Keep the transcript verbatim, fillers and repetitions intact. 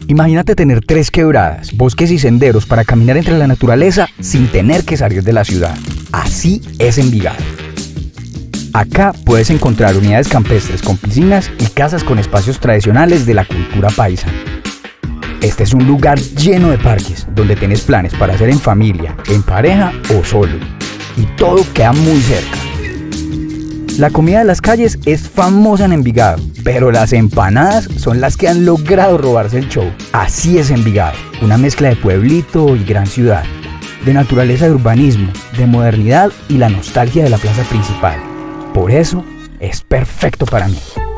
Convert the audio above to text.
Imagínate tener tres quebradas, bosques y senderos para caminar entre la naturaleza sin tener que salir de la ciudad. Así es Envigado. Acá puedes encontrar unidades campestres con piscinas y casas con espacios tradicionales de la cultura paisa. Este es un lugar lleno de parques, donde tienes planes para hacer en familia, en pareja o solo. Y todo queda muy cerca. La comida de las calles es famosa en Envigado, pero las empanadas son las que han logrado robarse el show. Así es Envigado, una mezcla de pueblito y gran ciudad, de naturaleza de urbanismo, de modernidad y la nostalgia de la plaza principal. Por eso, es perfecto para mí.